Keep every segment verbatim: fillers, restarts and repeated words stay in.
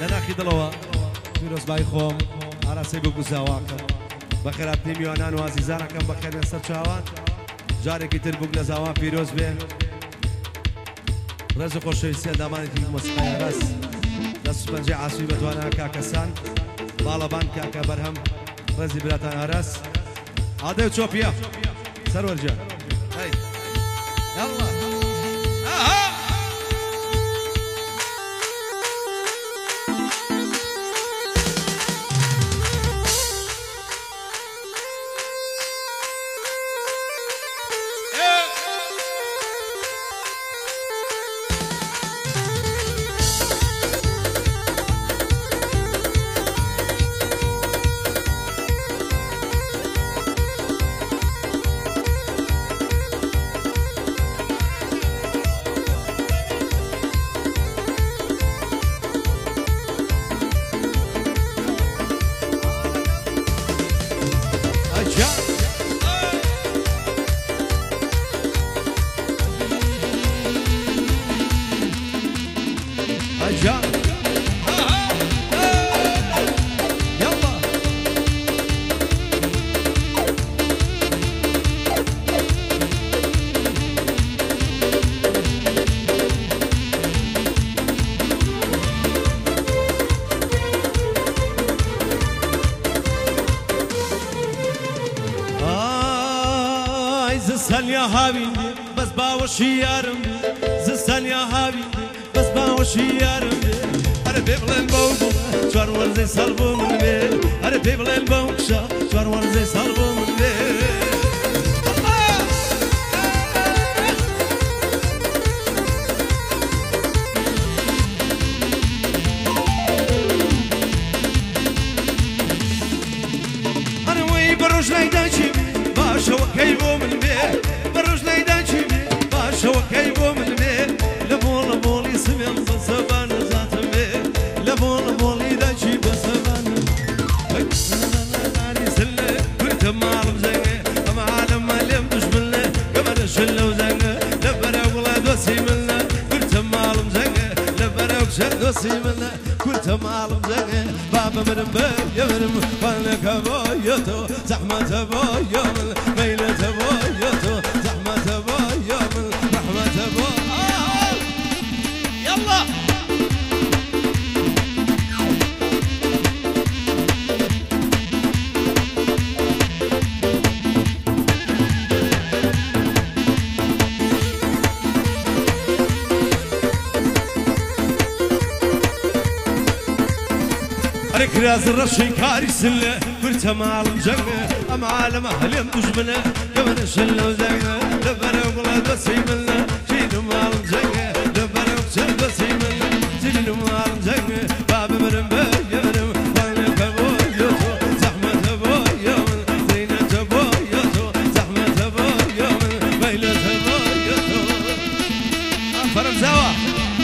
لناخي دلوا فيروز باي خوم عراسي بقزاواكم بخيراتني ميوانان وعزيزانا كم بخير من سر شاوان جاري كتير بقنا زاوان فيروز به رزق خوشویستی دامانی تیم موسیقی راس دست پنجه عصبی بتوانا کاکسان بالا بان کاکا برهم رزی براتان راس عاده چوپیا سرور جان هاي يلا اها زستان يا هاويندي بس باوشي يارمدي زستان يا هاويندي بس باوشي يارمدي أنا بيبلن بوكشا شوار ورزي صلبو من بيل أنا بيبلن بوكشا شوار ورزي صلبو من بيل أنا وي بروش لايداشي باشا وكيبو من بيل بروش لايداشي باشا وكيبو من بيل لبو لبو لي سمين بسبان ذات بيل لبو لبو لي داشي بسبان ناني سلة كنت معلم زنقة أما عالم ماليم دشملة قمر الشلة وزنقة لبرا ولاد وسي ملة كنت معلم زنقة لبرا وكشل وسي ملة كنت معلم زنقة بابا من بيل يمرم فانك بايتو زحمة بايمل ميلة بايتو زحمة بايمل رحمة بايمل يلا كراز الرشي كاري سلة كنت معلم جنة أم عالم أهلم دجمنة كمان الشلة وزنة لبرا وغلاد وسيملة شينو معلم جنة لبرا وكشل وسيملة شينو معلم جنة بابا مرم بيرم وانا كبويتو زحمة بويمن زينة بويتو زحمة بويمن ميلة بويتو فرم زوا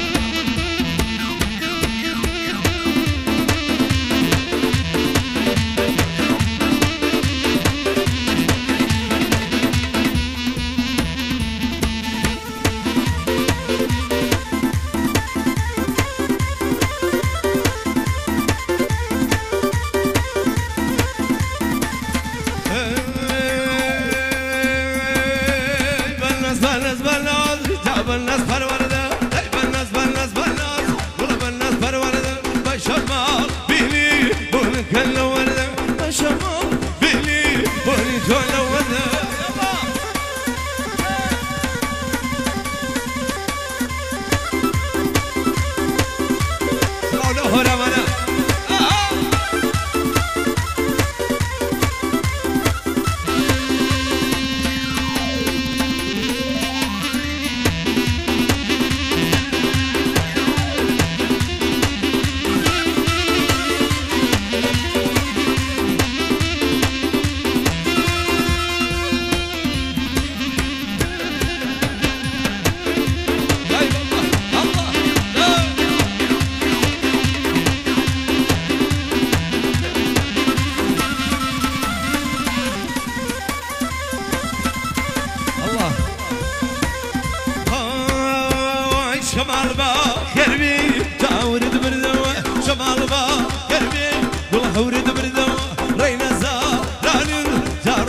بالناس پرورده بالناس بالناس بالناس ولا بالناس پرورده بشمال بيني بون كل ورده بشمال بيني بون كل ورده سلام له رمانا شمال باخر بي تاورد بردوه شمال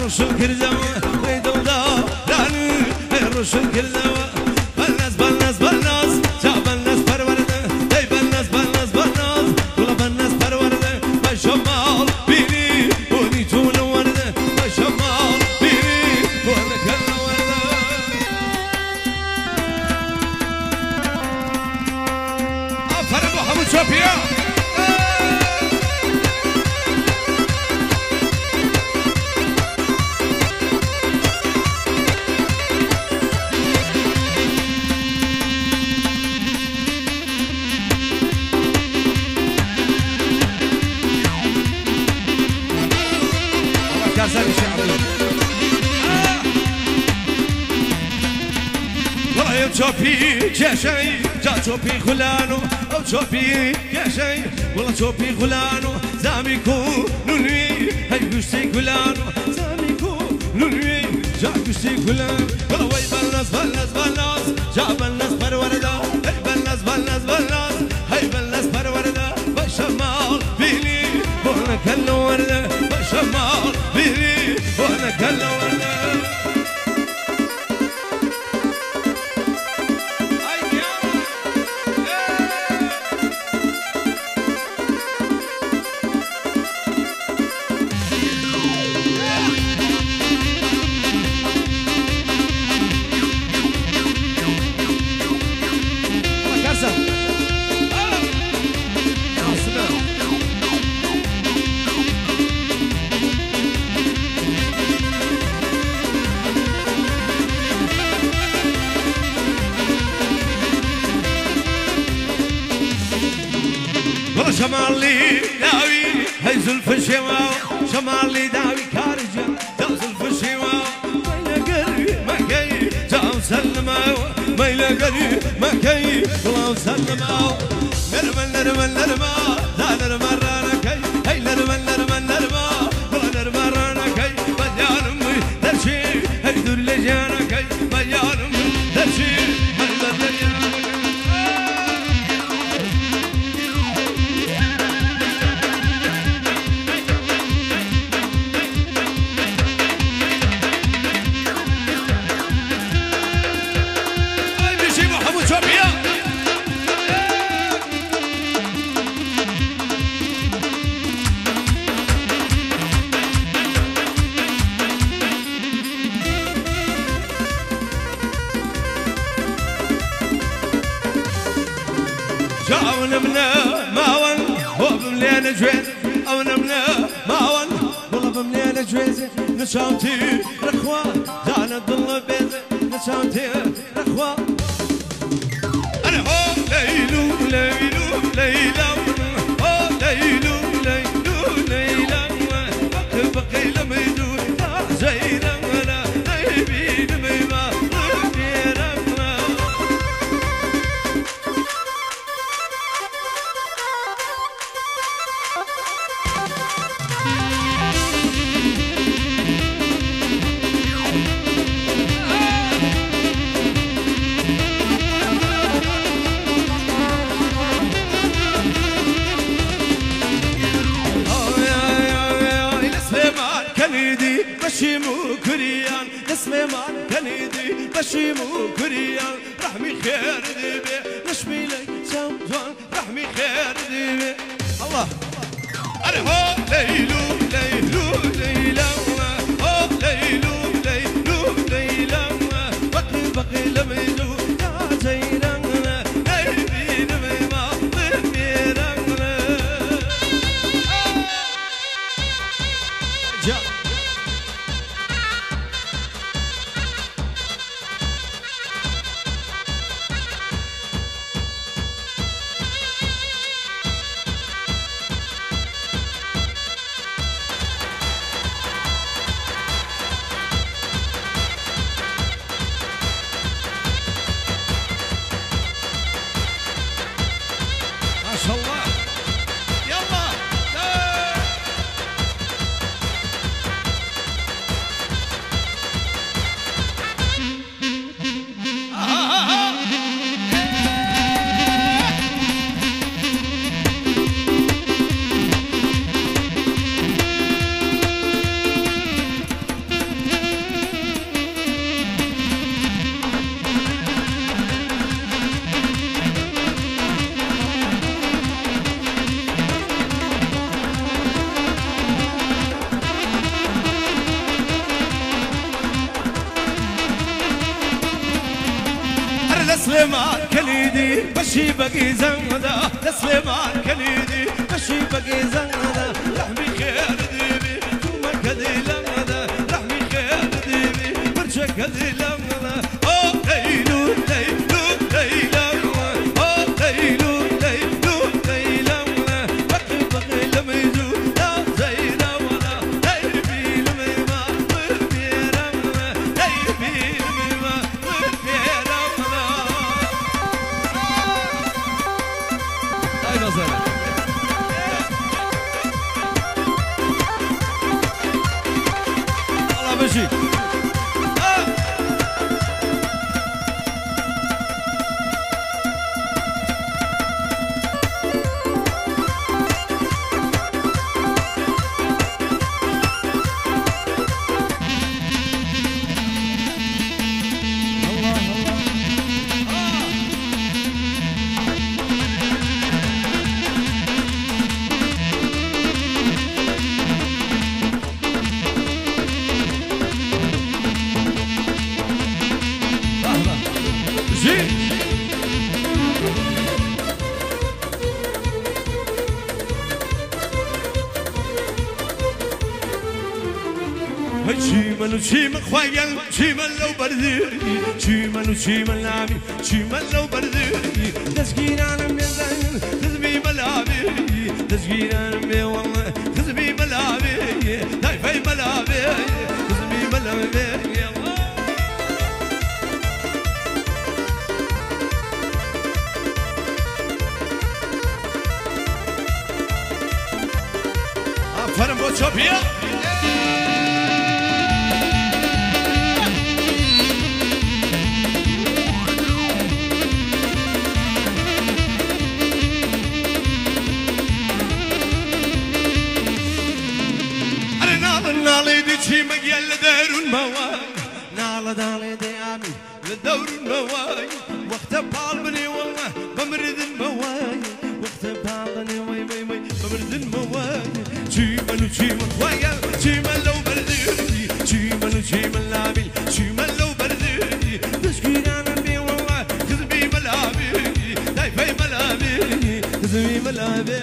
روشن كردوا ويدل داراني روشن كردوا بلناس بلناس بلناس جا بلناس برورده دي بلناس بلناس بلناس ولا بلناس برورده بشمال بيني وني تون ورده بشمال بيني ونك الورده أفرم محمود شوبيا شوبي كشي جا شوبي غلانو او شوبي كشي والله شوبي غلانو زاميكو نوني هاي غشتي غلانو زاميكو نوني جا غشتي غلان والله وي بلناس بلناس بلناس جا بلناس بروردا هاي بلناس بلناس بلناس هاي بلناس بروردا بشمال بيني وانا كل ورده بشمال بيني وانا كل ورده شمالي داوي هاي زلف الشواو شمالي داوي كارجة جاو زلف الشواو ما يلقري ما كي جاو سلماو ما يلقري ما كي جاو سلماو نرمل نرمل نرمى لا نرمى رانا كي هاي نرمل نرمل نرمى ولا نرمى رانا كي بيان امي درشي هاي دول جانا كي بيان امي درشي هاي بدريانا جاو نمنا ماون هو بمليان جويز او نمنا ماون والله بمليان جويز نشامتي رخوة جانا ضل بيزة نشامتي رخوة انا هو ليلو ليلو ليلى هو ليلو ليلو ليلى بقي بقي لما يدور زينا ولا نايبين ميما بشيمو كريان اسمي مان كنيدي بشيمو كريان رحمي خير ديبي نشمي لي سامجوان رحمي خير ديبي الله أنا هو ليلو ليلو ليلى هو ليلو ليلو ليلى بقي بقي لميلو يا زينا نايبين ميما ضميرا جا لسليمان كليدي بشي بقي زندا لسليمان كليدي بشي بقي زندا لحمي خير ديبي توما كذي لمدا لحمي خير ديبي برشا كذي لمدا او ليلو ليلو ليلو او ليلو ليلو ليلو بقي بقي لما يزو لا زينا ولا ليبي لما ما بالبيرا ليبي لما ما بالبيرا ايضا زين الله بشي شيمن شيمن خويا شيمن لو برديري شيمن شيمن لامي شيمن لو برديري تسكين انا ميزان تزبي ملابي تسكين انا مي والله تزبي ملابي هاي في ملابي تزبي ملابي فرم بوتشوبيا نالي دي شي مقيل لدور المواي نالا دالي دي عمي لدور المواي وقت بالبني والله بمرد المواي وقت بالبني وي وي وي بمرد المواي شي من شي من خويا شي من لو برديري شي من شي من لابي شي من لو برديري تشكين انا بي والله كذبي ملابي دايفي ملابي كذبي ملابي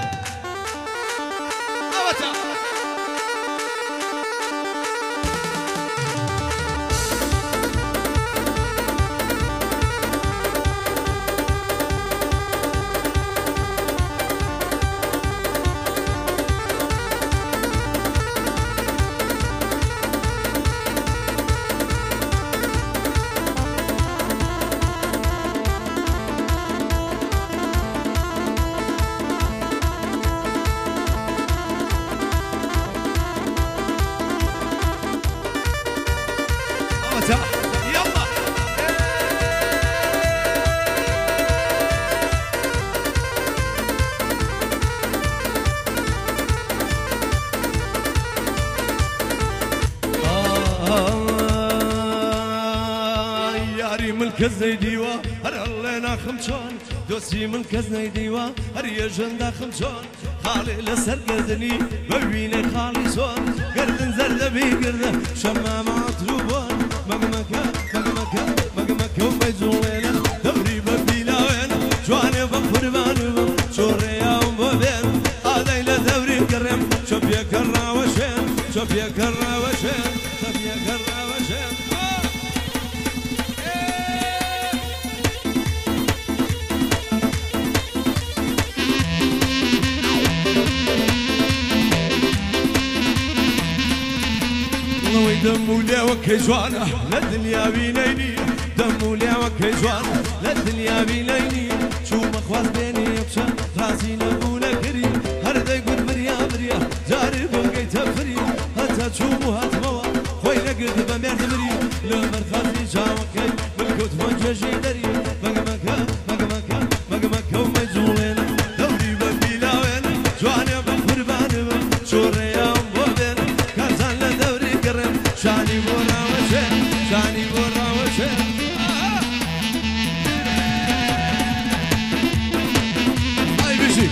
يلا ياري من كزني ديوا هر اللينا خمشان دوسي من كزني ديوا هر يجندا خمشان خالي لسر قردني ببيني خالي صون قردن زرد بي قردن شمام عطروبان مقمكا مقمكا مقمكا وميزوين دوري ببيلا وين جواني بقربان شوريا وبابين هذا إلى دوري كرم شوف يا كرا وشين شوف يا كرا وشين شوف يا كرا وشين دمو لي وكيجوانا للدنيا بينيني دمو لي وكيجوانا للدنيا بينيني شو مخواز بيني يبشا راسي نبونا كريم هردا يقول بريا بريا جاري بنقي تفري هتا تشوفو هات موا خوينا قلت بميرد مريم لمر خازي جاوكي بالكوت فنجاجي دري مقمكا مقمكا مقمكا ومجولين دوري ببيلا وين جواني بقربان شوريا وبين كازان لدوري كرم شاني بورا وشين شاني بورا وشين هاي بيجي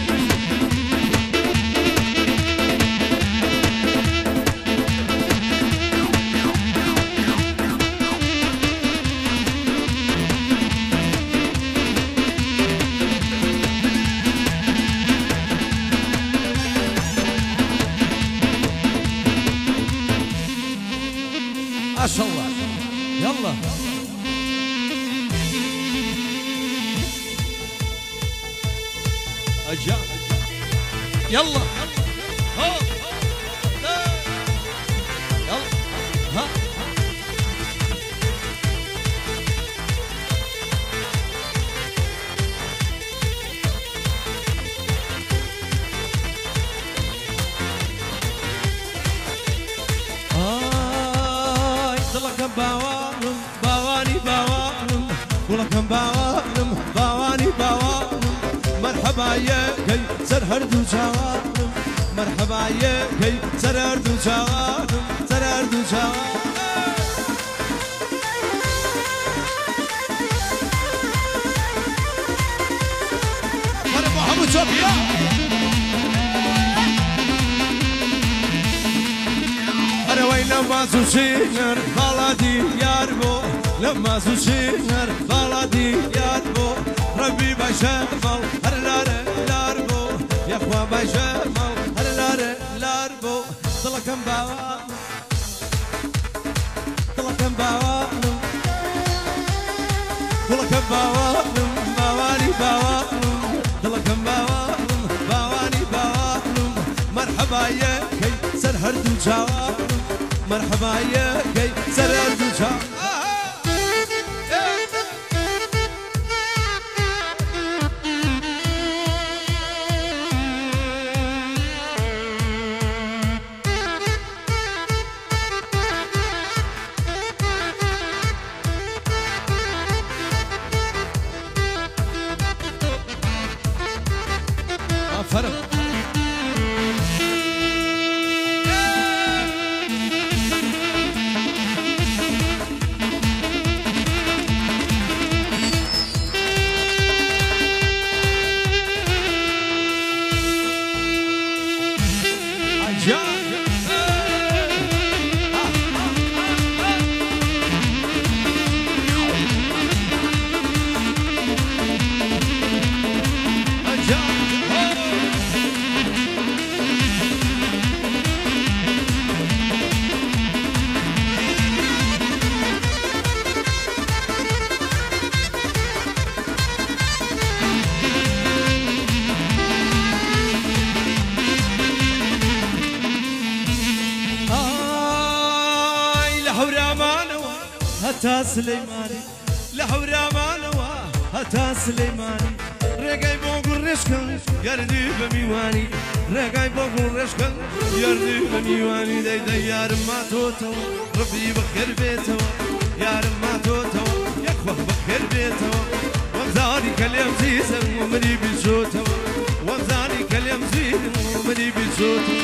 يلا أجا يلا ها يلا ها آي طلقم باوانم باواني باوانم ولكم باوانم باواني باوانم مرحبا يا كي سرهردو شوانم مرحبا يا كي سرهردو شوانم سرهردو شوانم هلا محمد صوفيا أنا وين لما سوشينر بلدي ياربو لما سوشينر بلدي ياربو ربي بشمل هرلار لاربو يا اخوان بشمل هرلار لاربو طلقم باوان طلقم باوان طلقم باوان باواني باوان طلقم باوان باواني باوان مرحبا يا كي سرهردو جوان مرحبا يا كي سرهردو جوان فرق هتا سليماني لحورا مالوا هتا سليماني رقاي بوغ رشكن يردي بميواني رقاي بوغ رشكن يردي بميواني داي داي يار ما توتو ربي بخير بيتو يار ما توتو يخوخ بخير بيتو ومزاني كلام زيزن ومني بيشوتو ومزاني كلام زيزن ومني بيشوتو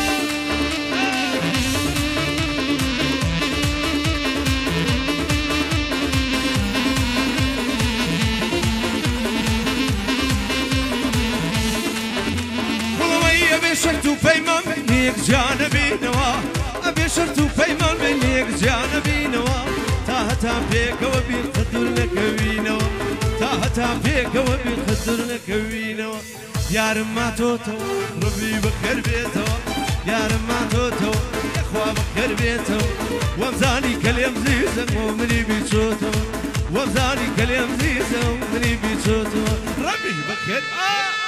شرتو بيمان بينيك جانبي نوا أبي شرتو بيمان بينيك جانبي نوا تاهتا بيك وبي خدر لك وينوا تاهتا بيك وبي خدر لك وينوا يا رما توتو ربي بخير بيتو يا رما توتو يا اخوا بخير بيتو ومزاني كلام زيزن ومني بيشوتو ومزاني كلام زيزن ومني بيشوتو ربي بخير آه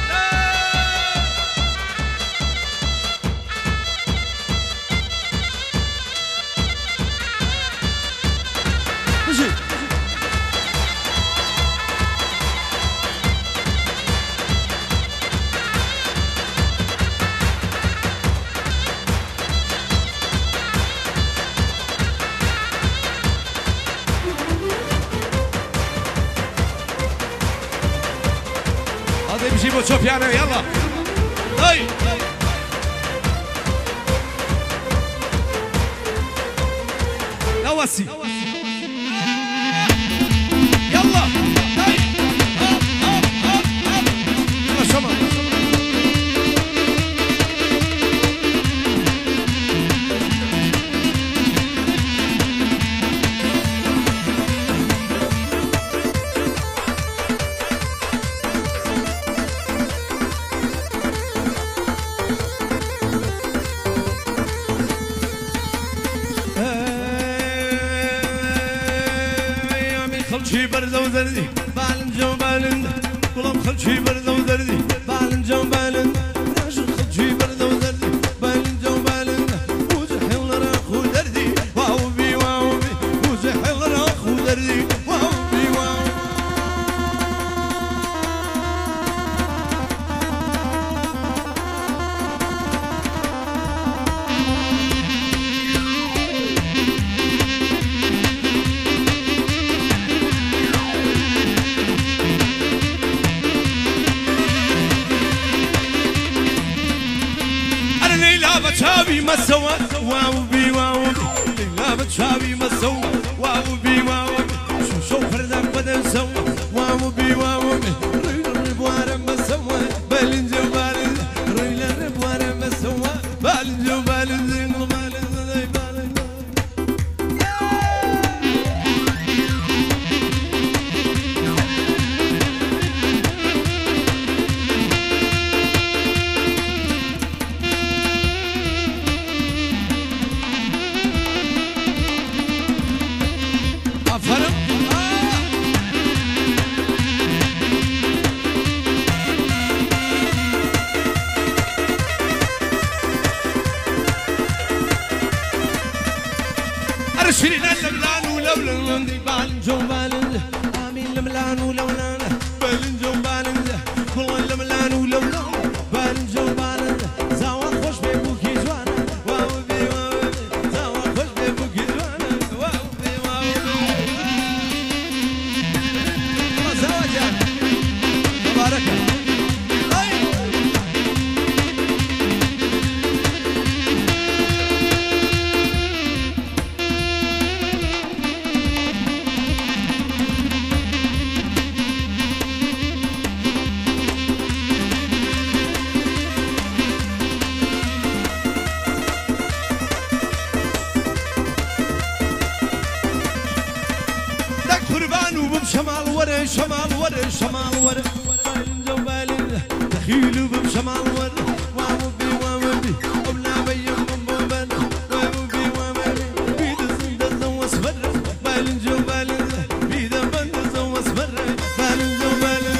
بجيبوا صوفيانا يلا هاي نوسي يلا هاي هوب هوب هوب هوب يلا شمال خلشي برد وزردي بالنجو بالند كلهم خلشي برد وزردي بالنجو بالند راجل خلشي برد وزردي بالنجو بالند وزحل راخو دردي واو بي واو بي وزحل راخو دردي واو بي واو بتشابي ما سوى واو بي واو بي لا بتشابي ما سوى واو بي واو بي شو شو فردك بدل سوى واو بي واو بي ريل الربوار ما سوى بالنجو بالن ريل الربوار ما سوى بالنجو بالن زين بالن زي بالن شيرين الملان ولولا ندي بالنجو بالن امين الملان ولولا بالنجو بالن كل الملان ولولا بالنجو بالن زاوى خوش بيبوكي جوانا واو بي واو بي زاوى خوش بيبوكي جوانا واو بي واو بي زواجا مبارك شمال ورا شمال ورا شمال ورا بالنجو بالن دخيلو بشمال ورا واو بي واو بي ولا بيم بوم بن واو بي واو بي بيد زند زوس فر بالنجو بالن بيد بند زوس فر بالنجو بالن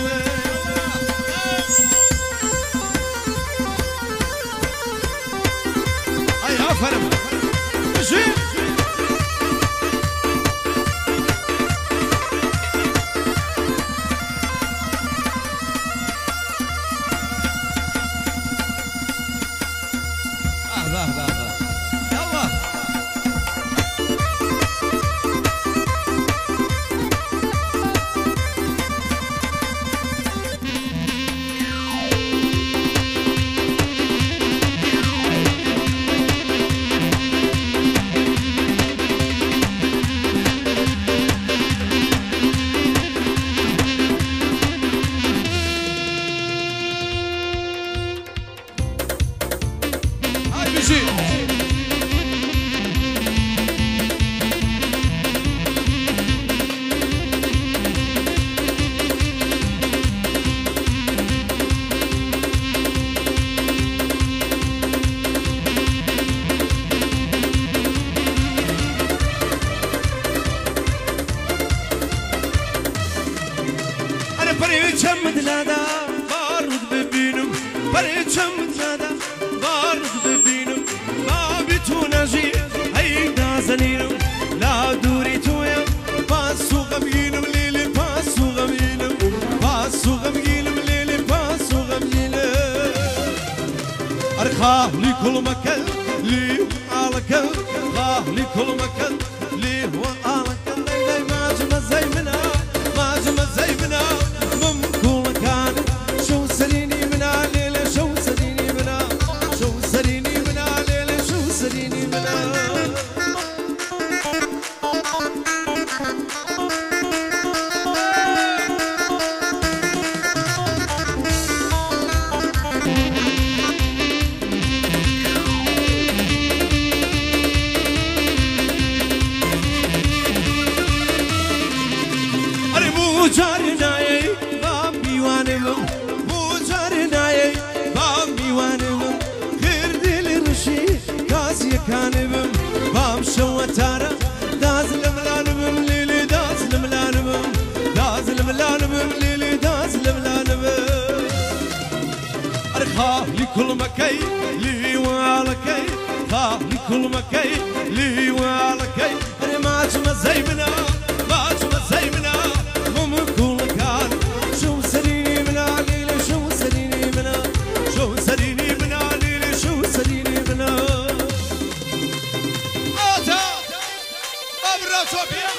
اي افرم ماشي بريتشم دلادا بارود ببينم بريتشم دلادا بارود ببينم بابي تونجي هيدا زنينم لا دوري تويا باسو غمينم ليلي باسو غمينم باسو غمينم ليلي باسو غمينم أرخاه لي كل مكان لي على خاه لي كل مكان لي هو على كل لي ما جمع زي منا ما جمع زي منا شو سريني منا ليلة شو سريني منا شو سريني منا ليلة شو سريني منا أري مو جارنا بامبي وانم مو جارنا بامبي وانم غير دل رشي كاسي كانم بام شو تارا داز الملانم ليلي داز الملانم كل مكي لي والكي خالي كل مكي لي والكي أنا ما أجمع زي منا ما أجمع زي منا مم كل كان شو سريني من عليلي شو سريني منا شو سريني من عليلي شو سريني منا أوتا أبرا صوفيا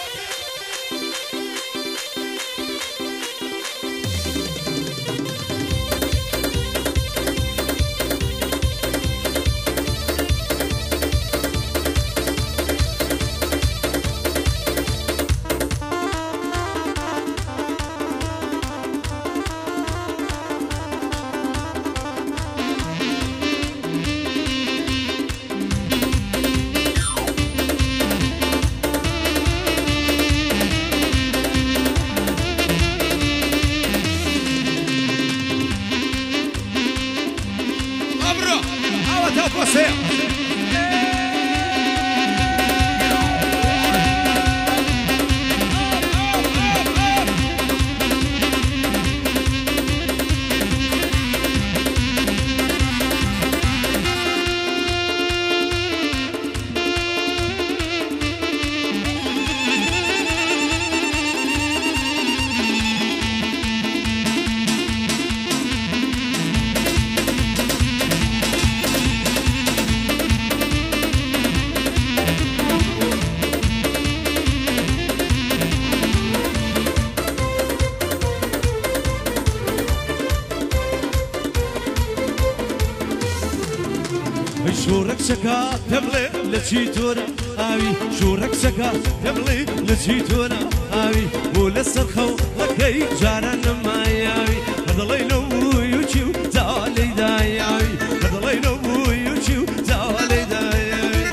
شورك شكا تبلي لتشيتونا آوي شورك شكا تبلي لتشيتونا آوي ولسر خو لكي جارنا ما ياوي هذا لو يوتيوب زالي داياوي هذا لو يوتيوب زالي داياوي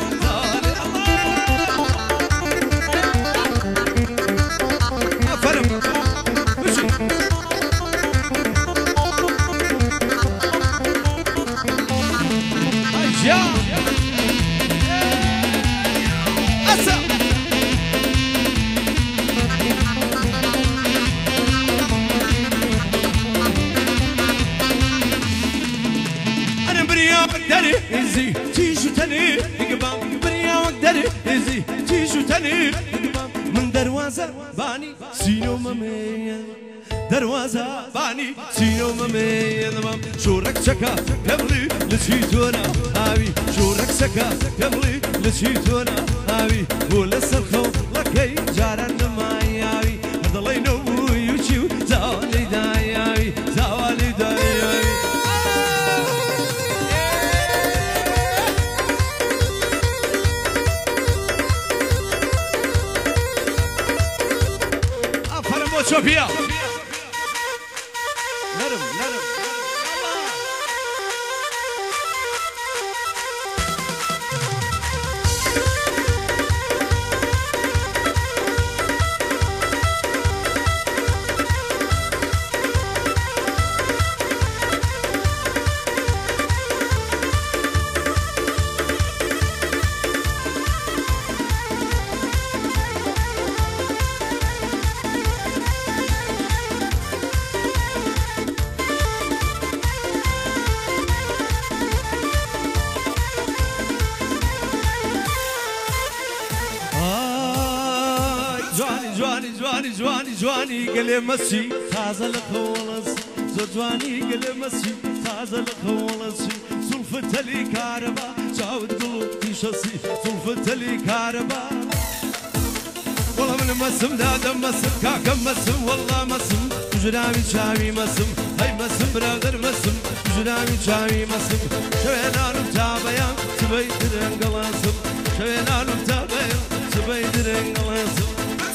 أفرم يا أسا أنا بريا مقدري إزي تيجو تاني إقبام بريا مقدري إزي تيجو تاني إقبام من دروازة باني سينو مميز دروازة باني سينو مميز مام شورك شكا تبلي لشيتونا آوي شورك شكا تبلي لشيتونا آوي ولسر خو لكي جارنا ما ياوي هذا لينو يوتيو زالي داياوي زالي داياوي أفرمو شوفيا نرم نرم جواني جواني جواني قلي مسي تازه لخولس زو جواني قلي مسي تازه لخولس سلفت لي كهربا جاود قلوبتي شسي سلفت لي كهربا والله من مسم دادم مسم كاكم مسم والله مسم جرامي شامي مسم هاي مسم برادر مسم جرامي شامي مسم شوينا نتابعين سبيد رنقلاسم شوينا نتابعين سبيد رنقلاسم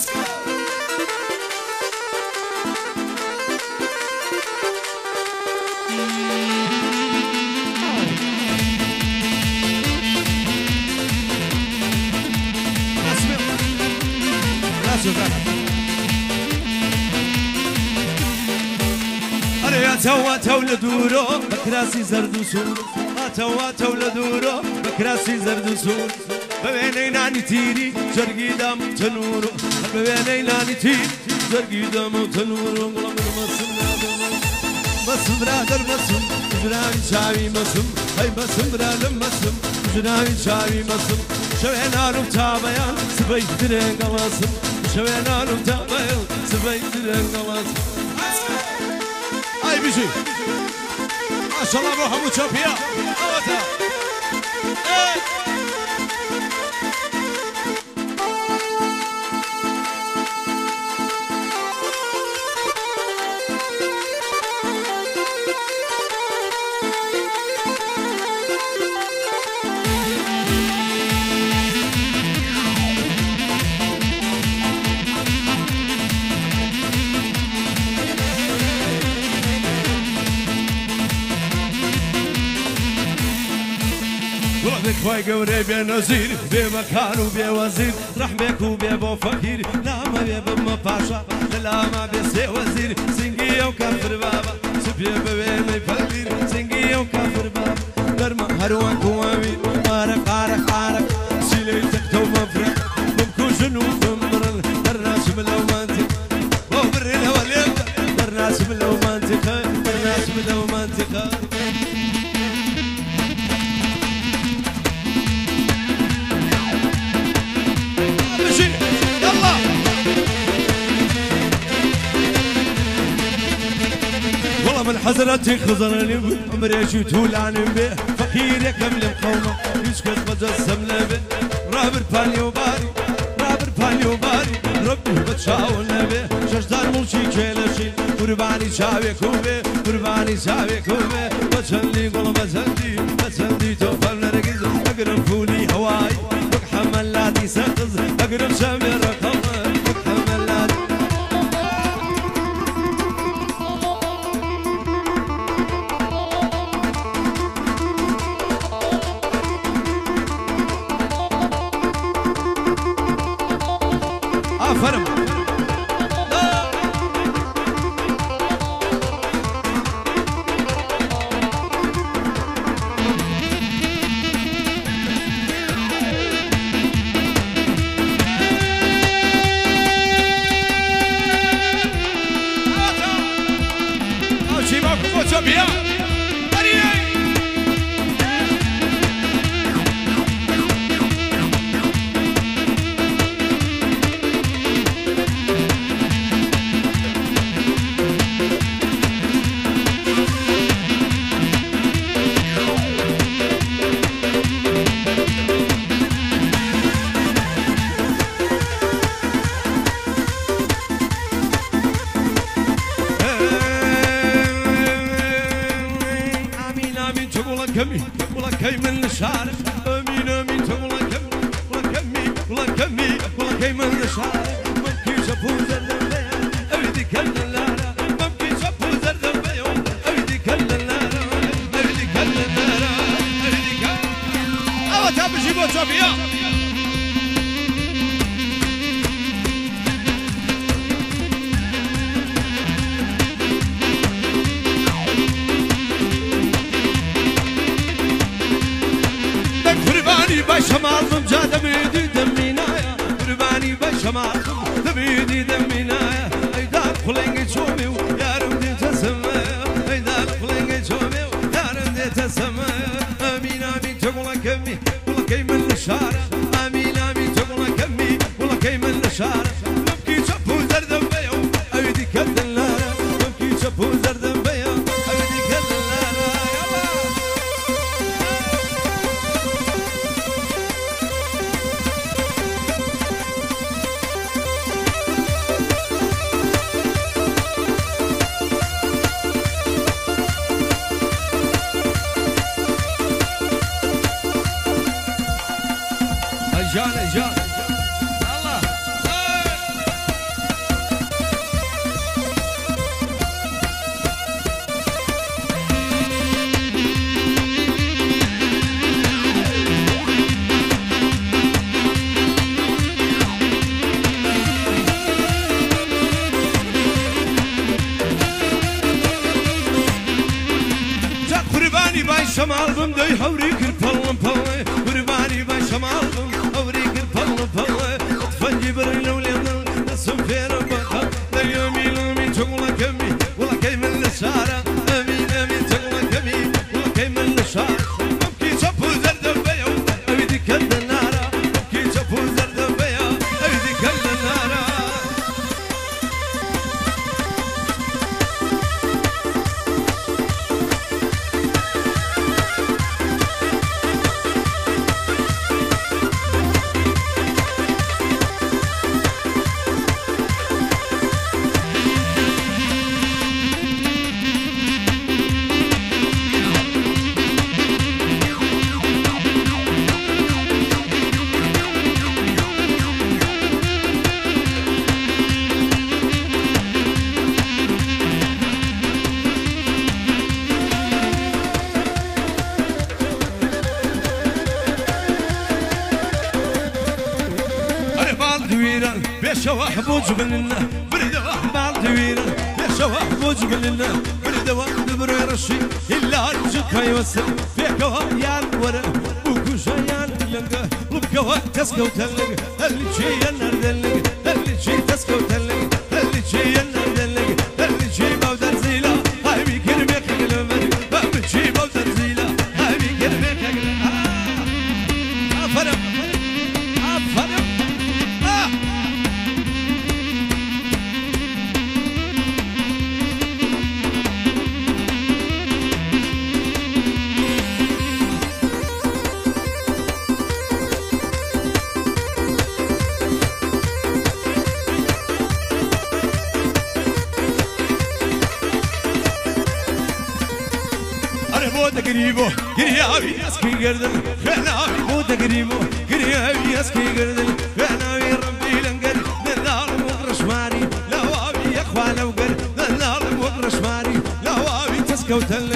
أنا توا تولى دورو بكراسي زرد وسور توا تولى دورو بكراسي زرد وسور ببيني ناني تيري جرقي دام تنورو ببيني ناني تيري جرقي دام تنورو والله من مسم مسم برادر مسم جناوی چاوی مەسم هەی مەسم برا لەم مەسم جناوی چاوی مەسم شەوێ نانم تابەیان سبەی درێنگەڵاسم شەوێ نانم تابەیان سبەی درێنگەڵاسم ئای بژی ماشەڵڵا بۆ هەموو چۆپیە ئەوەتە خوای گەورەی بێ نەزیر بێ مەکان و بێ وەزیر ڕەحمێک و بێ بۆ فەقیر لامە بێ بمە پاشا لە لاما بێ سێ وەزیر سنگی ئەو کافر بابە سپێ بەوێنەی فەقیر سنگی ئەو کافر بابە دەرمە هەروەک وەویر قارە قارە قارە سیلەی تەکتە و مەفرە بمکوژن و بمڕن دەرناسم لەو مانتیق بۆ بڕێنەوە لێم دەرناسم لەو مانتیقە دەرناسم لەو مانتیقە من حضرتي خزرني عمري تولعني به فقير يكمل قومه يسكت مجسم لبه رابر بالي وباري رابر بالي وباري ربي بتشاول به شجدار ملشي كيلشي قرباني شاوي كوبه قرباني شاوي كوبه بتشلي قول بتشلي بتشلي توفر نرجز اقرب فولي هواي وحمل لاتي سقز اقرب شامي رقم وحمل لاتي فرم اوشي ماكو فوتو بيا كمي والله كي من الشارع امين امين والله كمي والله كمي والله كمي والله كي من الشارع ممكن شافوا زرد البيان اريد كل اللارا ممكن شافوا زرد البيان اريد كل اللارا اريد كل اللارا اريد كل اوا تابي جيبوا صافيه بشمالهم جا دميدي دمينايا قرباني بشمالهم دميدي دمينايا ايدار خليني شومي ويارم دي تسمايا ايدار خليني شومي ويارم دي تسمايا امين امين تقول كمي والله كي من الشارع امين امين تقول كمي والله كي من الشارع نبكي شفو زرد بيو ايدي كد اللارا نبكي شفو زرد بيو ايدي كد اللارا يلا جان جان الله جا قرباني باي شمال بمدي حوري كربلم بلي قرباني باي شمال بم جبريل وليضل نسم في ربك لا يمين من تقول كمي والله كي من الشارع امين امين تقول كمي شواح بوجبلنا برد واحد طويلة يا شواح بوجبلنا برد واحد بريرشي إلا رجك يوسل فيك يا الورا وكوشا يا لنقا وبكوا تسكو تلق اللي شي النار دلق اللي شي تسكو تلق اللي شي النار دلق اللي شي بودر زيلا هاي بيكرمك قلبي اللي شي بودر زيلا هاي بيكرمك قلبي أفرم أفرم آه قريبو قريابي اسكي قردن فناوي مو تقريبو قريابي اسكي قردن فناوي ربي لنقر ننار مغرش ماري لوابي يا اخوان وقر ننار مغرش ماري لوابي تسكو تل